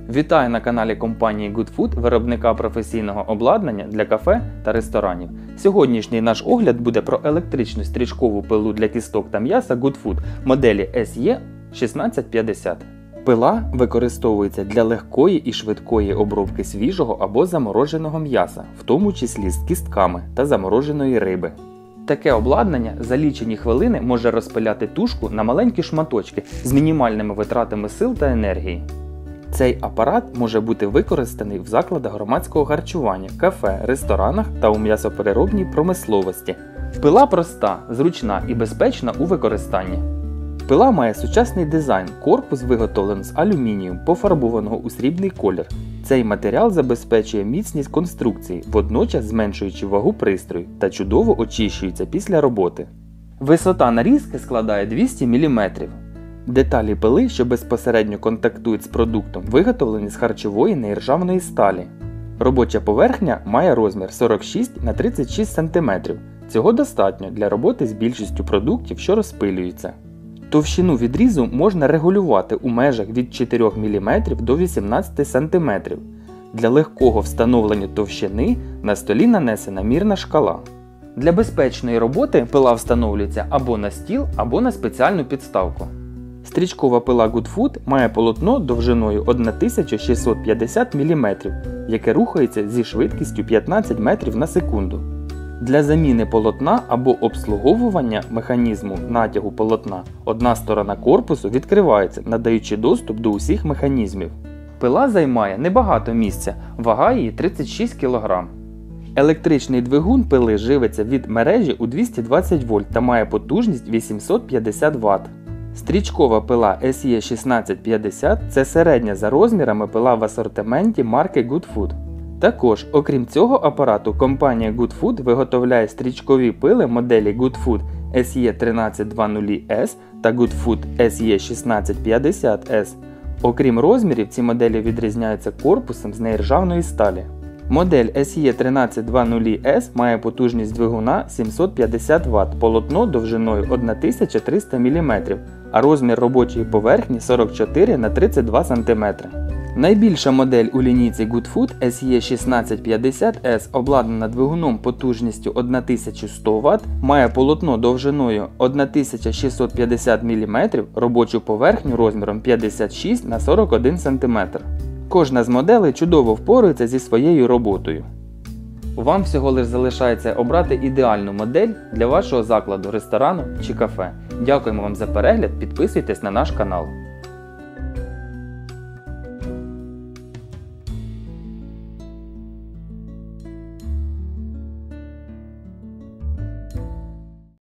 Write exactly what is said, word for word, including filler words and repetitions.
Вітаю на каналі компанії GoodFood, виробника професійного обладнання для кафе та ресторанів. Сьогоднішній наш огляд буде про електричну стрічкову пилу для кісток та м'яса GoodFood моделі ес і шістнадцять п'ятдесят. Пила використовується для легкої і швидкої обробки свіжого або замороженого м'яса, в тому числі з кістками та замороженої риби. Таке обладнання за лічені хвилини може розпиляти тушку на маленькі шматочки з мінімальними витратами сил та енергії. Цей апарат може бути використаний в закладах громадського харчування, кафе, ресторанах та у м'ясопереробній промисловості. Пила проста, зручна і безпечна у використанні. Пила має сучасний дизайн, корпус виготовлений з алюмінію, пофарбованого у срібний колір. Цей матеріал забезпечує міцність конструкції, водночас зменшуючи вагу пристрою та чудово очищується після роботи. Висота нарізки складає двісті міліметрів. Деталі пили, що безпосередньо контактують з продуктом, виготовлені з харчової неіржавної сталі. Робоча поверхня має розмір сорок шість на тридцять шість сантиметрів. Цього достатньо для роботи з більшістю продуктів, що розпилюються. Товщину відрізу можна регулювати у межах від чотирьох міліметрів до вісімнадцяти сантиметрів. Для легкого встановлення товщини на столі нанесена мірна шкала. Для безпечної роботи пила встановлюється або на стіл, або на спеціальну підставку. Стрічкова пила GoodFood має полотно довжиною тисяча шістсот п'ятдесят міліметрів, яке рухається зі швидкістю п'ятнадцять метрів на секунду. Для заміни полотна або обслуговування механізму натягу полотна одна сторона корпусу відкривається, надаючи доступ до усіх механізмів. Пила займає небагато місця, вага її тридцять шість кілограмів. Електричний двигун пили живиться від мережі у двісті двадцять вольт та має потужність вісімсот п'ятдесят ватт. Стрічкова пила ес і шістнадцять п'ятдесят – це середня за розмірами пила в асортименті марки GoodFood. Також, окрім цього апарату, компанія GoodFood виготовляє стрічкові пили моделі GoodFood ес і тринадцять двадцять ес та GoodFood ес і шістнадцять п'ятдесят ес. Окрім розмірів, ці моделі відрізняються корпусом з неіржавної сталі. Модель ес і тринадцять двадцять ес має потужність двигуна сімсот п'ятдесят ватт, полотно довжиною тисяча триста міліметрів, а розмір робочої поверхні сорок чотири на тридцять два сантиметри. Найбільша модель у лінійці GoodFood ес і шістнадцять п'ятдесят ес обладнана двигуном потужністю тисяча сто ватт, має полотно довжиною тисяча шістсот п'ятдесят міліметрів, робочу поверхню розміром п'ятдесят шість на сорок один сантиметр. Кожна з моделей чудово впорається зі своєю роботою. Вам всього лиш залишається обрати ідеальну модель для вашого закладу, ресторану чи кафе. Дякуємо вам за перегляд, підписуйтесь на наш канал.